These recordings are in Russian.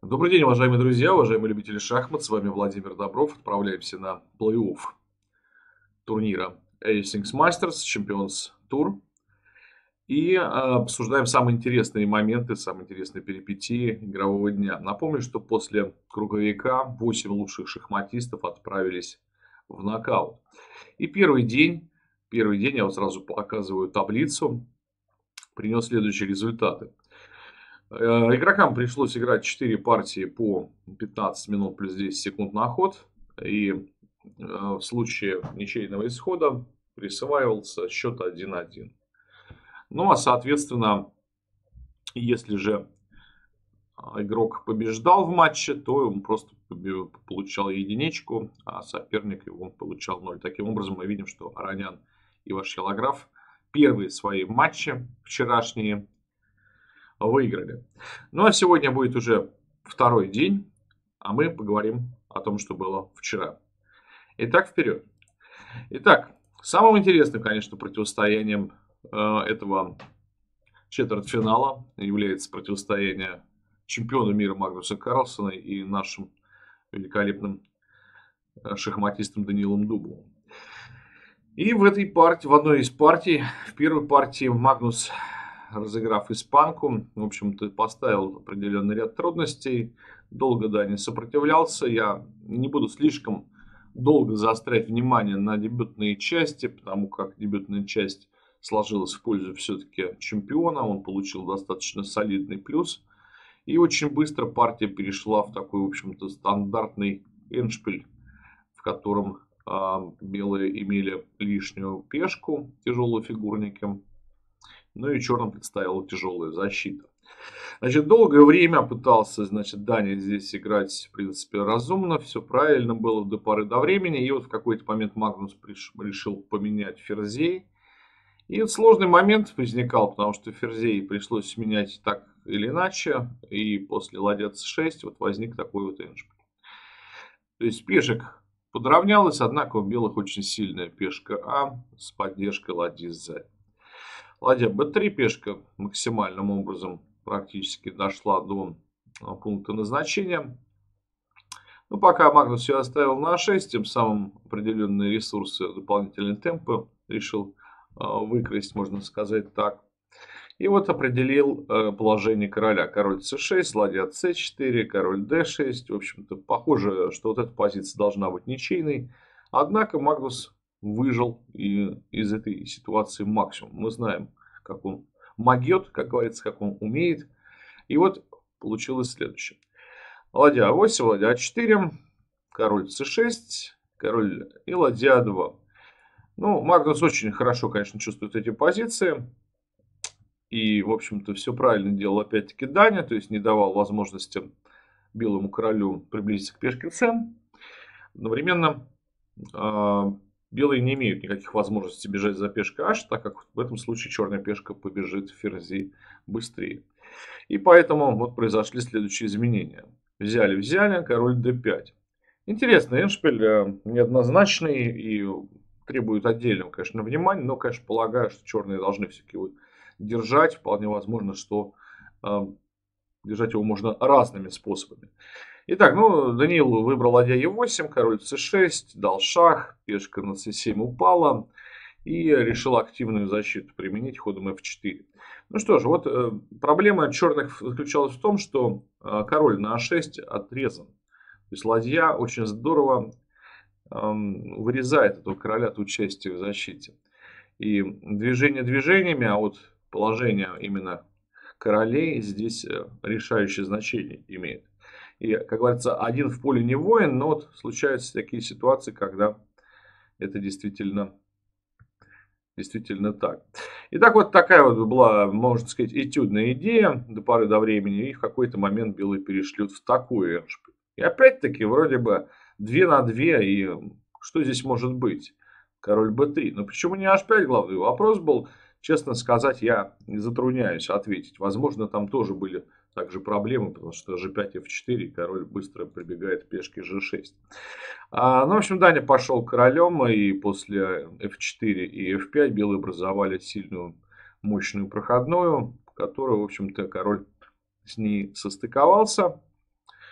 Добрый день, уважаемые друзья, уважаемые любители шахмат. С вами Владимир Добров. Отправляемся на плей-офф турнира Ace Masters Champions Tour. И обсуждаем самые интересные моменты, самые интересные перипетии игрового дня. Напомню, что после круговика 8 лучших шахматистов отправились в нокаут. И первый день, я вот сразу показываю таблицу, принес следующие результаты. Игрокам пришлось играть 4 партии по 15 минут плюс 10 секунд на ход. И в случае ничейного исхода присваивался счет 1-1. Ну, а соответственно, если же игрок побеждал в матче, то он просто получал единичку, а соперник его получал 0. Таким образом, мы видим, что Аронян и Вашилограф первые свои матчи вчерашние выиграли. Ну, а сегодня будет уже второй день, а мы поговорим о том, что было вчера. Итак, вперед. Итак, самым интересным, конечно, противостоянием этого четвертьфинала является противостояние чемпиона мира Магнуса Карлсена и нашим великолепным шахматистом Даниилом Дубовым. И в этой партии, в одной из партий, в первой партии Магнус, разыграв испанку, в общем-то, поставил определенный ряд трудностей. Долго, да, не сопротивлялся. Я не буду слишком долго заострять внимание на дебютные части, потому как дебютная часть сложилась в пользу все-таки чемпиона. Он получил достаточно солидный плюс. И очень быстро партия перешла в такой, в общем-то, стандартный эндшпиль, в котором белые имели лишнюю пешку, тяжелые фигурники. Ну и черным предстояла тяжелая защита. Значит, долгое время пытался, значит, Даня здесь играть, в принципе, разумно. Все правильно было до поры до времени. И вот в какой-то момент Магнус решил поменять ферзей. И вот сложный момент возникал, потому что ферзей пришлось менять так или иначе. И после ладья c6 вот возник такой вот эндшпиль. То есть пешек подравнялась, однако у белых очень сильная пешка А с поддержкой ладьи сзади. Ладья b3, пешка максимальным образом практически дошла до пункта назначения. Но пока Магнус все оставил на А6, тем самым определенные ресурсы, дополнительные темпы решил выкрасть, можно сказать так. И вот определил положение короля. Король c6, ладья c4, король d6. В общем-то, похоже, что вот эта позиция должна быть ничейной. Однако Магнус выжил и из этой ситуации максимум. Мы знаем, как он могет, как говорится, как он умеет. И вот получилось следующее. Ладья А8, ладья А4, король c6, король и ладья А2. Ну, Магнус очень хорошо, конечно, чувствует эти позиции. И, в общем-то, все правильно делал опять-таки Даня, то есть не давал возможности белому королю приблизиться к пешке С. Одновременно белые не имеют никаких возможностей бежать за пешкой H, так как в этом случае черная пешка побежит в ферзи быстрее. И поэтому вот произошли следующие изменения. Взяли, король d5. Интересный эндшпиль, неоднозначный и требует отдельного, конечно, внимания, но, конечно, полагаю, что черные должны все-таки держать. Вполне возможно, что держать его можно разными способами. Итак, ну, Даниил выбрал ладья Е8, король С6, дал шах, пешка на С7 упала и решил активную защиту применить ходом F4. Ну что ж, вот проблема черных заключалась в том, что король на А6 отрезан. То есть ладья очень здорово вырезает этого короля от участия в защите. И движение движениями, а вот положение именно королей здесь решающее значение имеет. И, как говорится, один в поле не воин, но вот случаются такие ситуации, когда это действительно так. Итак, вот такая вот была, можно сказать, этюдная идея до поры до времени. И в какой-то момент белые перешлют в такую эндшпиль. И опять-таки, вроде бы 2 на 2, и что здесь может быть? Король b3. Но почему не h5 главный вопрос был? Честно сказать, я не затрудняюсь ответить. Возможно, там тоже были также проблемы, потому что g5, f4, король быстро прибегает к пешке g6. Ну, в общем, Даня пошел королем, и после f4 и f5 белые образовали сильную, мощную проходную, которую, в общем-то, король с ней состыковался.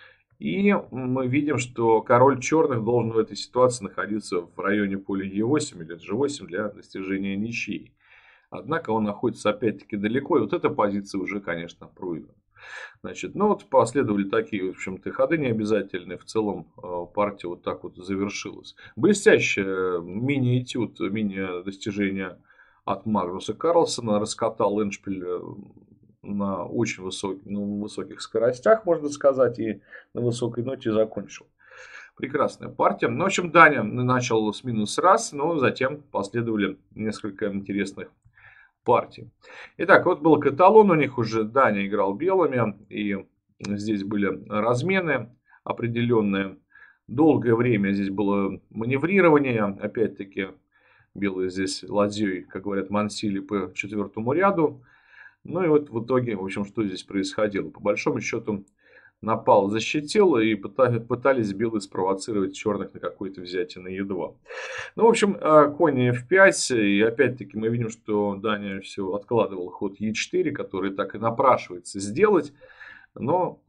И мы видим, что король черных должен в этой ситуации находиться в районе поля Е8 или G8 для достижения ничьей. Однако он находится опять-таки далеко, и вот эта позиция уже, конечно, проиграна. Значит, ну вот последовали такие, в общем-то, ходы необязательные. В целом партия вот так вот завершилась. Блестящее мини-этюд, мини-достижение от Магнуса Карлсена. Раскатал эндшпиль на очень высоких скоростях, можно сказать, и на высокой ноте закончил. Прекрасная партия. Ну, в общем, Даня начал с минус раз, но затем последовали несколько интересных партий. Итак, вот был каталон у них уже. Даня играл белыми, и здесь были размены определенные. Долгое время здесь было маневрирование. Опять-таки, белые здесь ладьей, как говорят, мансили по четвертому ряду. Ну и вот в итоге, в общем, что здесь происходило? По большому счету, напал, защитил, и пытались белые спровоцировать черных на какое-то взятие на Е2. Ну, в общем, конь F5, и опять-таки мы видим, что Даня все откладывал ход Е4, который так и напрашивается сделать, но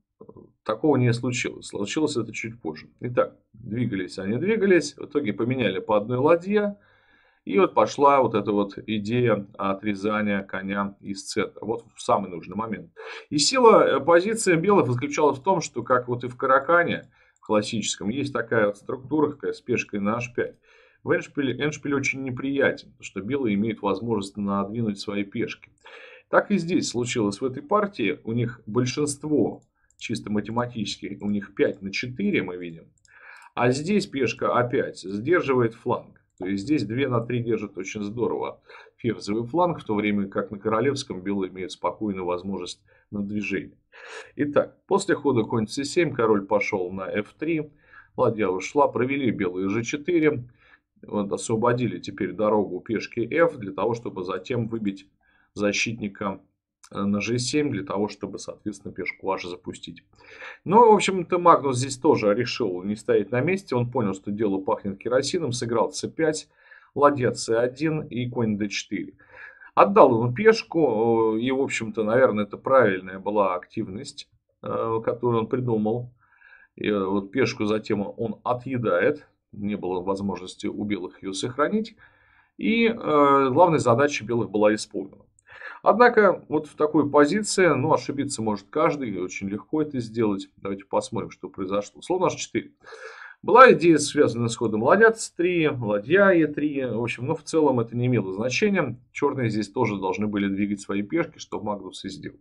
такого не случилось. Случилось это чуть позже. Итак, двигались они, двигались, в итоге поменяли по одной ладье, и вот пошла вот эта вот идея отрезания коня из центра. Вот в самый нужный момент. И сила позиции белых заключалась в том, что, как вот и в Каракане, в классическом, есть такая вот структура, такая с пешкой на H5. В эндшпиль очень неприятен, потому что белые имеют возможность надвинуть свои пешки. Так и здесь случилось в этой партии. У них большинство, чисто математически, у них 5 на 4 мы видим. А здесь пешка А5 сдерживает фланг. То есть здесь 2 на 3 держит очень здорово ферзевый фланг, в то время как на королевском белые имеют спокойную возможность на движение. Итак, после хода конь c7 король пошел на f3, ладья ушла, провели белые g4, вот, освободили теперь дорогу пешки f для того, чтобы затем выбить защитника на g7, для того, чтобы, соответственно, пешку h запустить. Но, в общем-то, Магнус здесь тоже решил не стоять на месте. Он понял, что дело пахнет керосином. Сыграл c5, ладья c1 и конь d4. Отдал ему пешку. И, в общем-то, наверное, это правильная была активность, которую он придумал. И вот пешку затем он отъедает. Не было возможности у белых ее сохранить. И главная задача белых была исполнена. Однако, вот в такой позиции, ну, ошибиться может каждый, и очень легко это сделать. Давайте посмотрим, что произошло. Слон H4. Была идея, связанная с ходом ладья C3, ладья E3. В общем, но в целом это не имело значения. Черные здесь тоже должны были двигать свои пешки, что Магнус и сделал.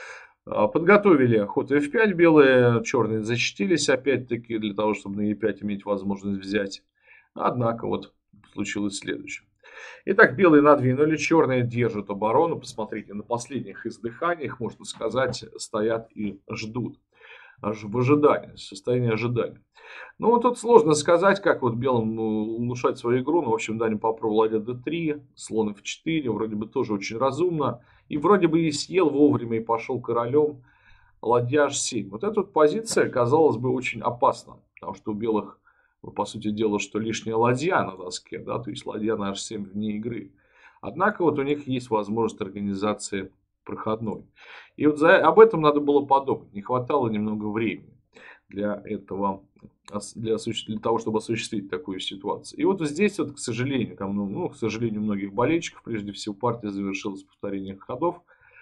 Подготовили ход F5 белые, черные защитились опять-таки для того, чтобы на E5 иметь возможность взять. Однако вот случилось следующее. Итак, белые надвинули, черные держат оборону. Посмотрите, на последних издыханиях, можно сказать, стоят и ждут. Аж в ожидании, состояние ожидания. Ну, вот тут сложно сказать, как вот белым улучшать свою игру. Ну, в общем, Даня попробовал ладья d3, слон f4, вроде бы тоже очень разумно. И вроде бы и съел вовремя, и пошел королем. Ладья h7. Вот эта вот позиция, казалось бы, очень опасна. Потому что у белых, по сути дела, что лишняя ладья на доске, да, то есть ладья на h7 вне игры. Однако вот у них есть возможность организации проходной. И вот об этом надо было подумать. Не хватало немного времени для этого, для того, чтобы осуществить такую ситуацию. И вот здесь, вот, к сожалению, к сожалению, многих болельщиков, прежде всего, партия завершилась повторением ходов.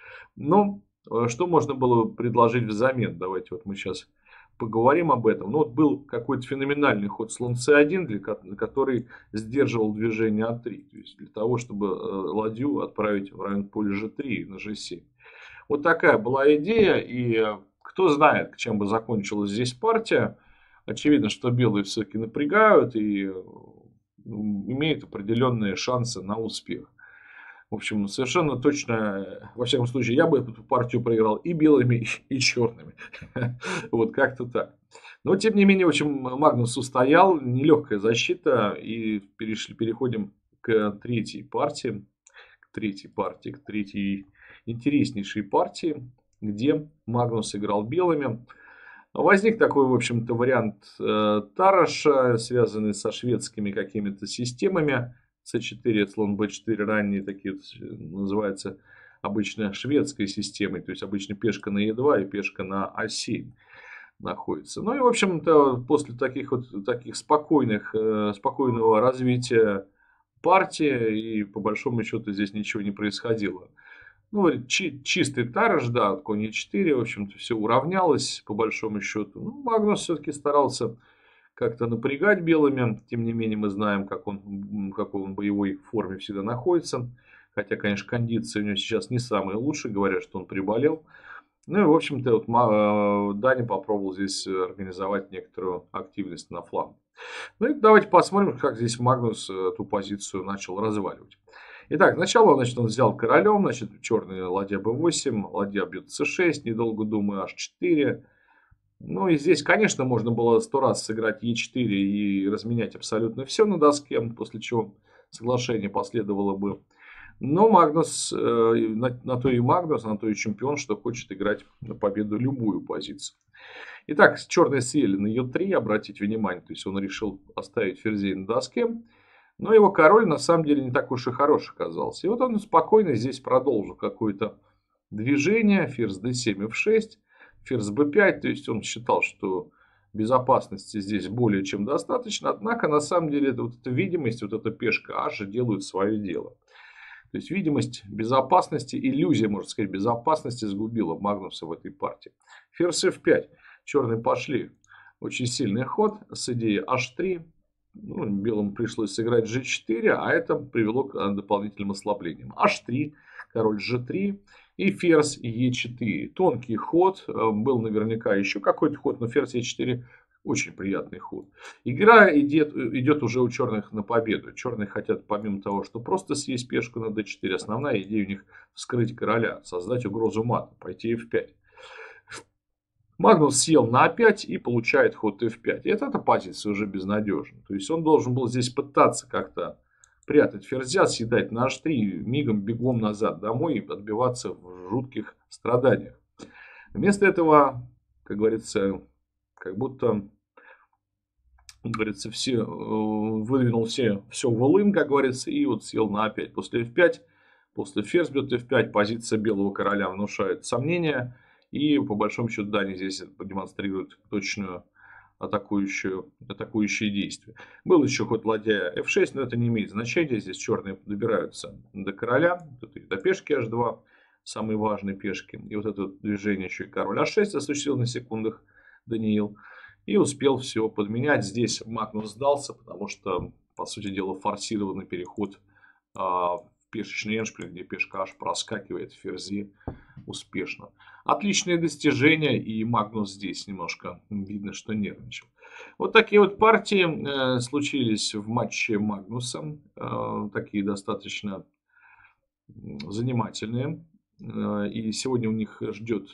Но что можно было предложить взамен? Давайте вот мы сейчас поговорим об этом. Ну, вот был какой-то феноменальный ход слон c1, который сдерживал движение a3. То есть для того, чтобы ладью отправить в район поля g3 на g7. Вот такая была идея. И кто знает, чем бы закончилась здесь партия. Очевидно, что белые все-таки напрягают и имеют определенные шансы на успех. В общем, совершенно точно, во всяком случае, я бы эту партию проиграл и белыми, и черными. Вот как-то так. Но, тем не менее, в общем, Магнус устоял, нелегкая защита, и переходим к третьей партии, к третьей интереснейшей партии, где Магнус играл белыми. Возник такой, в общем-то, вариант Тараша, связанный со шведскими какими-то системами. c4, слон b4, ранние такие называются обычно шведской системой, то есть обычно пешка на e2 и пешка на a7. находится. Ну и, в общем-то, после таких спокойного развития партии, и по большому счету здесь ничего не происходило. Ну, чистый тараж, да, конь e4, в общем-то, все уравнялось, по большому счету. Ну, Магнус все-таки старался как-то напрягать белыми. Тем не менее, мы знаем, в какой он боевой форме всегда находится. Хотя, конечно, кондиции у него сейчас не самые лучшие. Говорят, что он приболел. Ну и, в общем-то, Даня попробовал здесь организовать некоторую активность на фланге. Ну и давайте посмотрим, как здесь Магнус эту позицию начал разваливать. Итак, сначала он взял королем, черный ладья b8, ладья бьет c6, недолго думая, h4. Ну и здесь, конечно, можно было 100 раз сыграть e4 и разменять абсолютно все на доске, после чего соглашение последовало бы. Но Магнус, на то и Магнус, на то и чемпион, что хочет играть на победу любую позицию. Итак, черные съели на e3, обратите внимание, то есть он решил оставить ферзей на доске. Но его король на самом деле не так уж и хорош оказался. И вот он спокойно здесь продолжил какое-то движение, ферзь d7, f6, ферзь b5, то есть он считал, что безопасности здесь более чем достаточно, однако на самом деле вот эта видимость, вот эта пешка h делают свое дело. То есть видимость безопасности, иллюзия, можно сказать, безопасности сгубила Магнуса в этой партии. Ферзь f5, черные пошли, очень сильный ход с идеей h3. Ну, белым пришлось сыграть g4, а это привело к дополнительным ослаблениям. h3, король g3 и ферзь e4. Тонкий ход, был наверняка еще какой-то ход, но ферзь e4 очень приятный ход. Игра идет уже у черных на победу. Черные хотят, помимо того, что просто съесть пешку на d4, основная идея у них вскрыть короля, создать угрозу мата, пойти f5. Магнус сел на А5 и получает ход f5. И эта позиция уже безнадежна. То есть он должен был здесь пытаться как-то прятать ферзя, съедать на h3, мигом бегом назад домой и отбиваться в жутких страданиях. Вместо этого, как говорится, как будто, выдвинул все в волын, как говорится, и вот сел на А5. После f5, после ферзь бьет f5, позиция белого короля внушает сомнения. И по большому счету Дани здесь продемонстрирует точную атакующие действия. Был еще ход ладья f6, но это не имеет значения. Здесь черные добираются до короля, до пешки h2, самые важные пешки. И вот это движение еще и король h6 осуществил на секундах Даниил. И успел все подменять. Здесь Магнус сдался, потому что, по сути дела, форсированный переход в пешечный эндшпиль, где пешка аж проскакивает ферзи успешно. Отличные достижения, и Магнус здесь немножко видно, что нервничал. Вот такие вот партии случились в матче Магнуса. Такие достаточно занимательные. И сегодня у них ждет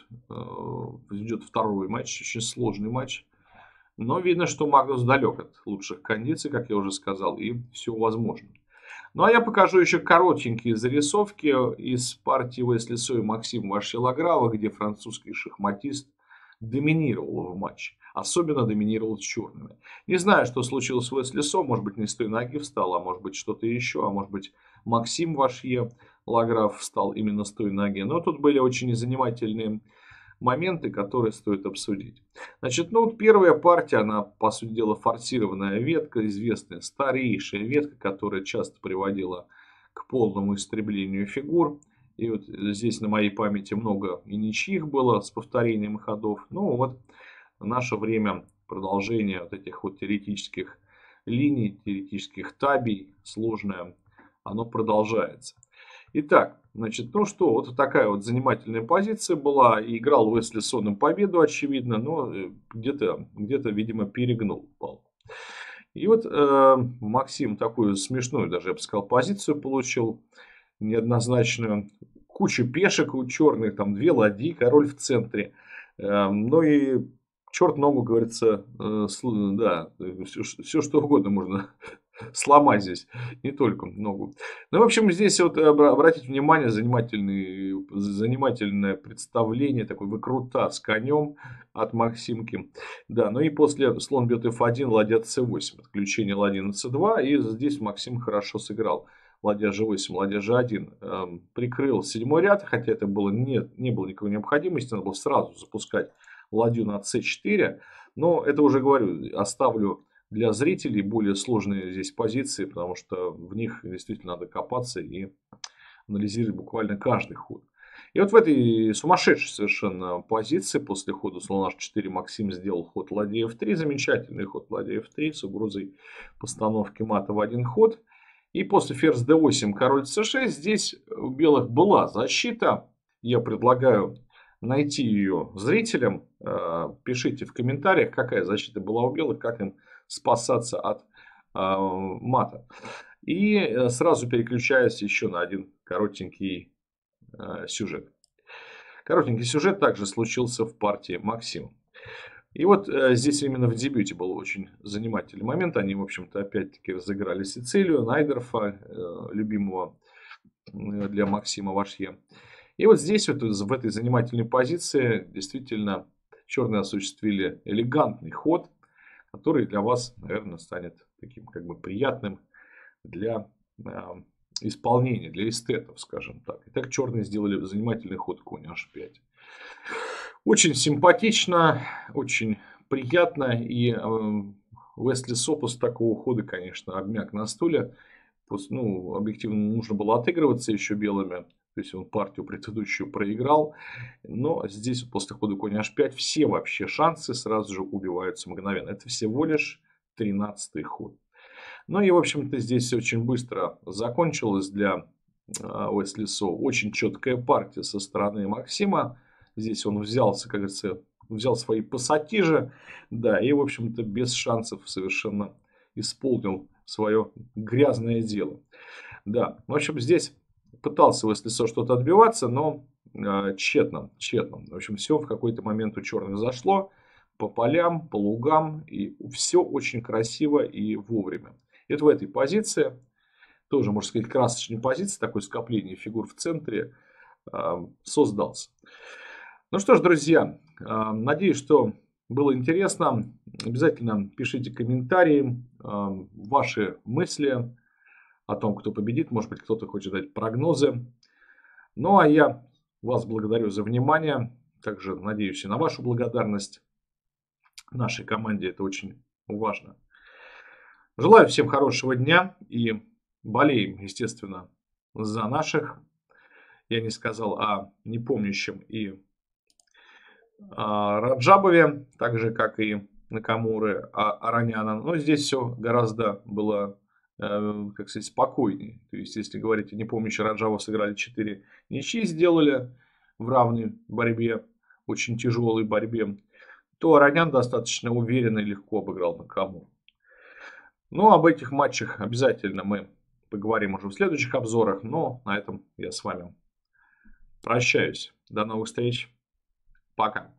второй матч, очень сложный матч. Но видно, что Магнус далек от лучших кондиций, как я уже сказал, и все возможно. Ну, а я покажу еще коротенькие зарисовки из партии Уэсли Со и Максима Вашилаграва, где французский шахматист доминировал в матче. Особенно доминировал с черными. Не знаю, что случилось с Уэсли Со. Может быть, не с той ноги встал, а может быть, что-то еще. А может быть, Максим Вашилаграв встал именно с той ноги. Но тут были очень занимательные моменты, которые стоит обсудить. Значит, вот первая партия, она, по сути дела, форсированная ветка, известная старейшая ветка, которая часто приводила к полному истреблению фигур. И вот здесь на моей памяти много и ничьих было с повторением ходов. Ну вот в наше время продолжение вот этих вот теоретических линий, теоретических табий, сложное, оно продолжается. Итак, значит, вот такая вот занимательная позиция была. И играл Уэсли Со на победу, очевидно, но где-то, видимо, перегнул палку. И вот Максим такую смешную, даже я бы сказал, позицию получил, неоднозначную. Куча пешек у черных, там 2 ладьи, король в центре. Ну и черт ногу, говорится, да, все что угодно можно сломать здесь, не только ногу. Ну, в общем, здесь вот обратите внимание, занимательное представление, такой выкрутас с конем от Максимки. Да, ну и после слон бьет f1, ладья c8, отключение ладьи на c2, и здесь Максим хорошо сыграл. Ладья g8, ладья g1, прикрыл 7-й ряд, хотя это было не было никакой необходимости, надо было сразу запускать ладью на c4. Но это уже, говорю, оставлю для зрителей более сложные здесь позиции, потому что в них действительно надо копаться и анализировать буквально каждый ход. И вот в этой сумасшедшей совершенно позиции после хода слон h4 Максим сделал ход ладья f3. Замечательный ход ладья f3 с угрозой постановки мата в один ход. И после ферзь d8 король c6 здесь у белых была защита. Я предлагаю найти ее зрителям. Пишите в комментариях, какая защита была у белых, как им спасаться от мата. И сразу переключаюсь еще на один коротенький сюжет. Коротенький сюжет также случился в партии Максима. И вот здесь именно в дебюте был очень занимательный момент. Они, в общем-то, опять-таки разыграли Сицилию, Найдорфа, любимого для Максима Вашье. И вот здесь, вот, в этой занимательной позиции, действительно, черные осуществили элегантный ход, который для вас, наверное, станет таким как бы приятным для исполнения, для эстетов, скажем так. Итак, черные сделали занимательный ход конь h5. Очень симпатично, очень приятно. И Уэсли So после такого хода, конечно, обмяк на стуле. Ну, объективно нужно было отыгрываться еще белыми. То есть он партию предыдущую проиграл. Но здесь после хода конь h5 все вообще шансы сразу же убиваются мгновенно. Это всего лишь 13-й ход. Ну и, в общем-то, здесь очень быстро закончилось для Уэсли So. Очень четкая партия со стороны Максима. Здесь он взялся, как говорится, взял свои пассатижи. Да, и, в общем-то, без шансов совершенно исполнил свое грязное дело. Да, в общем, здесь пытался Уэсли So что-то отбиваться, но тщетно. В общем, все в какой-то момент у черных зашло. По полям, по лугам. И все очень красиво и вовремя. Это в этой позиции, тоже, можно сказать, красочной позиции, такое скопление фигур в центре создался. Ну что ж, друзья, надеюсь, что было интересно. Обязательно пишите комментарии, ваши мысли о том, кто победит. Может быть, кто-то хочет дать прогнозы. Ну, а я вас благодарю за внимание. Также надеюсь и на вашу благодарность. Нашей команде это очень важно. Желаю всем хорошего дня и болеем, естественно, за наших. Я не сказал о непомнящем и Раджабове, так же, как и Накамуры, Араняна. Но здесь все гораздо было, как сказать, спокойнее. То есть, если говорить о непомнящем, Раджабов сыграли 4 ничьи, сделали в равной борьбе, очень тяжелой борьбе, то Аранян достаточно уверенно и легко обыграл Накамуру. Ну, об этих матчах обязательно мы поговорим уже в следующих обзорах. Но на этом я с вами прощаюсь. До новых встреч. Пока.